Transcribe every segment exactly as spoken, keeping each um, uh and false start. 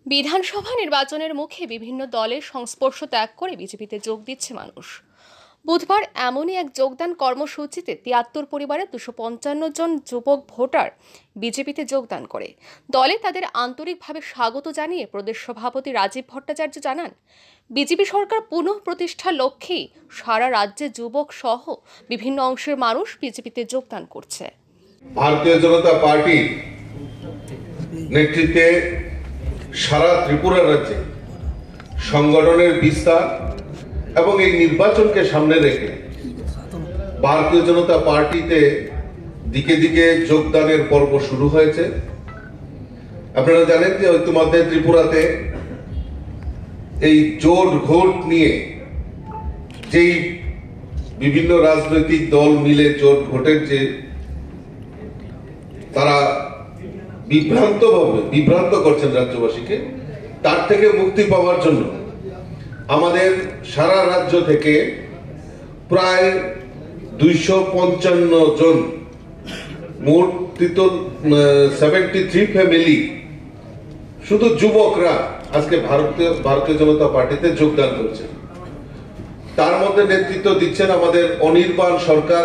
বিধানসভা নির্বাচনের মুখে বিভিন্ন দলের সংস্পর্শ ত্যাগ করে বিজেপিতে যোগ দিচ্ছে মানুষ। বুধবার এমনই এক যোগদান কর্মসূচিতে তিয়াত্তর পরিবারের দুশো পঞ্চান্ন জন যুবক ভোটার বিজেপিতে যোগদান করে। দলে তাদের আন্তরিকভাবে স্বাগত জানিয়ে প্রদেশ সভাপতি রাজীব ভট্টাচার্য জানান, বিজেপি সরকার পুনঃ প্রতিষ্ঠার লক্ষ্যেই সারা রাজ্যে যুবক সহ বিভিন্ন অংশের মানুষ বিজেপিতে যোগদান করছে। ভারতীয় জনতা পার্টি নেতৃত্বে সারা ত্রিপুরা রাজ্যে সংগঠনের বিস্তার এবং এই নির্বাচনকে সামনে রেখে ভারতীয় জনতা পার্টিতে দিকে দিকে যোগদানের পর্ব শুরু হয়েছে। আপনারা জানেন যে ইতিমধ্যে ত্রিপুরাতে এই জোট ঘোট নিয়ে যেই বিভিন্ন রাজনৈতিক দল মিলে জোট ঘোটের যে তারা বিভ্রান্ত ভাবে বিভ্রান্ত করছেন রাজ্যবাসীকে, তার থেকে মুক্তি পাওয়ার জন্য আমাদের সারা রাজ্য থেকে প্রায় দুইশো পঞ্চান্ন জন মোট সেভেন্টি থ্রি ফ্যামিলি শুধু যুবকরা আজকে ভারতীয় ভারতীয় জনতা পার্টিতে যোগদান করছেন। তার মধ্যে নেতৃত্ব দিচ্ছেন আমাদের অনির্বাণ সরকার,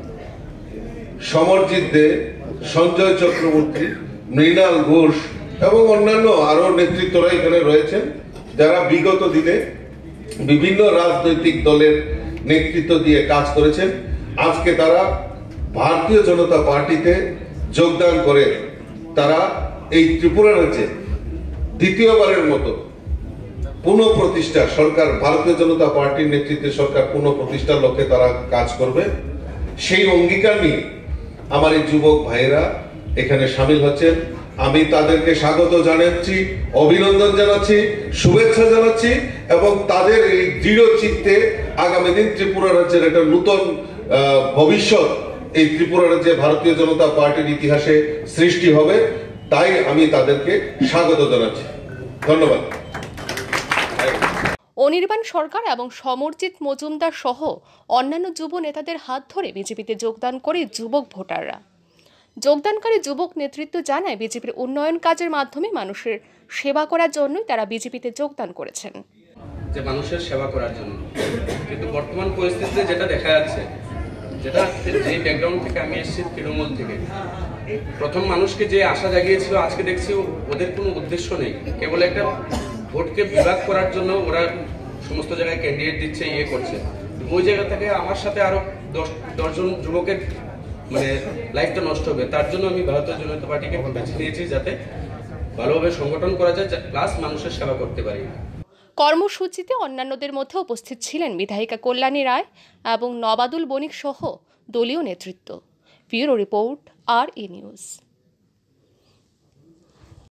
সমরজিৎ দে, সঞ্জয় চক্রবর্তী, মৃণাল ঘোষ এবং অন্যান্য আরো নেতৃত্বরা এখানে রয়েছেন, যারা বিগত দিনে বিভিন্ন রাজনৈতিক দলের নেতৃত্ব দিয়ে কাজ করেছেন। আজকে তারা ভারতীয় জনতা পার্টিতে যোগদান করে তারা এই ত্রিপুরা রাজ্যে দ্বিতীয়বারের মতো পুনঃ প্রতিষ্ঠা সরকার ভারতীয় জনতা পার্টির নেতৃত্বে সরকার পুনঃ প্রতিষ্ঠার লক্ষ্যে তারা কাজ করবে। সেই অঙ্গীকার নিয়ে আমার এই যুবক ভাইয়েরা এখানে সামিল হচ্ছেন। আমি তাদেরকে স্বাগত জানাচ্ছি, অভিনন্দন জানাচ্ছি, শুভেচ্ছা জানাচ্ছি এবং তাদের এই দৃঢ় চিত্তে আগামী দিন ত্রিপুরা রাজ্যের একটা নতুন ভবিষ্যৎ এই ত্রিপুরা রাজ্যে ভারতীয় জনতা পার্টির ইতিহাসে সৃষ্টি হবে, তাই আমি তাদেরকে স্বাগত জানাচ্ছি। ধন্যবাদ। অনির্বাণ সরকার এবং সমরজিৎ মজুমদার সহ অন্যান্য যুব নেতাদের হাত ধরে বিজেপিতে যোগদান করে যুবক ভোটাররা। যোগদানকারী যুবক নেতৃত্ব জানায়, বিজেপির উন্নয়ন কাজের মাধ্যমে মানুষের সেবা করার জন্যই তারা বিজেপিতে যোগদান করেছেন। যে মানুষের সেবা করার জন্য, কিন্তু বর্তমান পরিস্থিতিতে যেটা দেখা যাচ্ছে, যেটা যে ব্যাকগ্রাউন্ড থেকে আমি এসেছি তৃণমূল থেকে, প্রথম মানুষকে যে আশা জাগিয়েছিল, আজকে দেখছি ওদের কোনো উদ্দেশ্য নেই, কেবল একটা ভোটকে বিভাগ করার জন্য ওরা সমস্ত জায়গায় ক্যান্ডিডেট দিচ্ছে, ইয়ে করছে। ওই জায়গা থেকে আমার সাথে আরো দশ দশজন যুবকের মানে লাইফটা নষ্ট হবে, তার জন্য আমি ভারতীয় জনতা পার্টিকে বেছে নিয়েছি, যাতে ভালোভাবে সংগঠন করা যায়, প্লাস মানুষের সেবা করতে পারি। কর্মসূচিতে অন্যান্যদের মধ্যে উপস্থিত ছিলেন বিধায়িকা কল্যাণী রায় এবং নবাদুল বণিক সহ দলীয় নেতৃত্ব। ব্যুরো রিপোর্ট, আর ই নিউজ।